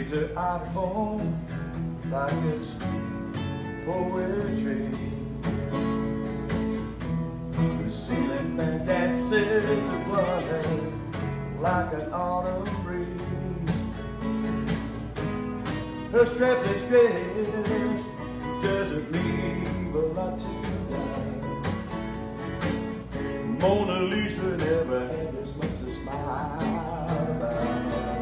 reads her iPhone like it's poetry. The ceiling fan dances her blood hair like an autumn breeze. Her strapless dress doesn't leave a lot to like. Mona Lisa never had as much to smile about.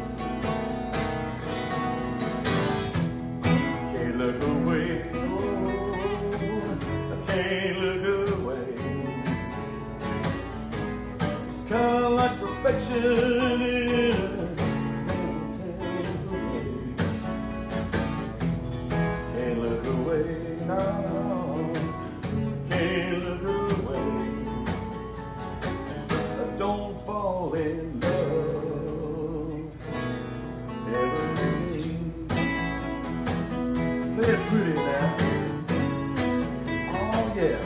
Can't look away, oh, I can't look away. It's kind of like perfection in a downtown parade. Can't look away, no, can't look away. Don't fall in love every day. Play it pretty now. Oh yeah.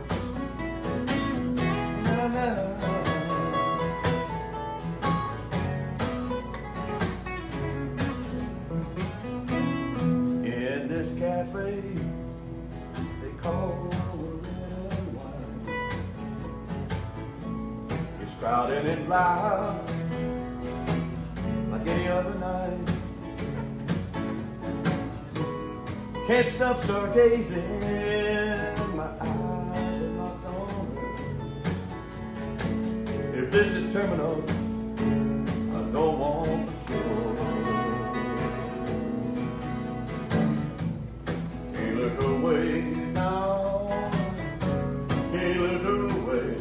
Na, na, na. In this cafe they call red and white, it's crowded and loud like any other night. Can't stop stargazing, my eyes are locked on her. If this is terminal, I don't want the cure. Can't look away now, can't look away.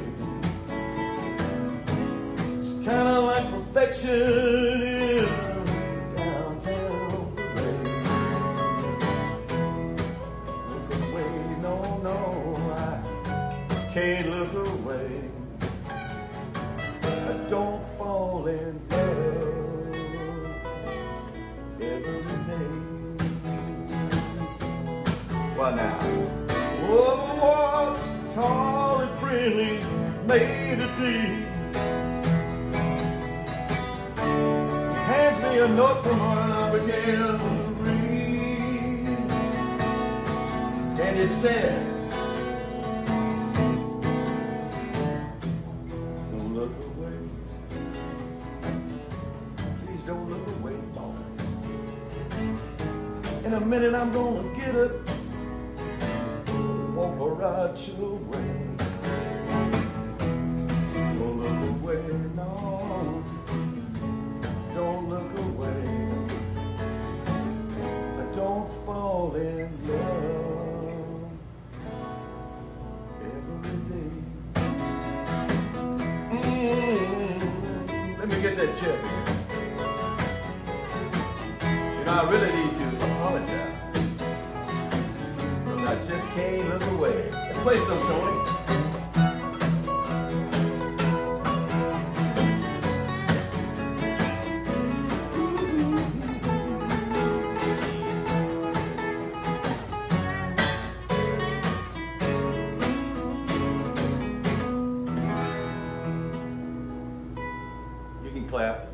It's kinda like perfection in a downtown parade. Look away, no, no, I can't look away. I don't fall in love every day. Why now? Oh, what's tall and friendly, made of deep. Hands me a note from her and I began to read. And it says, don't look away. Please don't look away, boy. In a minute I'm gonna get up, walk right your way. Don't look away, no. Don't look away. I don't fall in love every day. Let me get that check. You know, I really need to apologize, because I just can't look away. Let's play some, Tony. You can clap.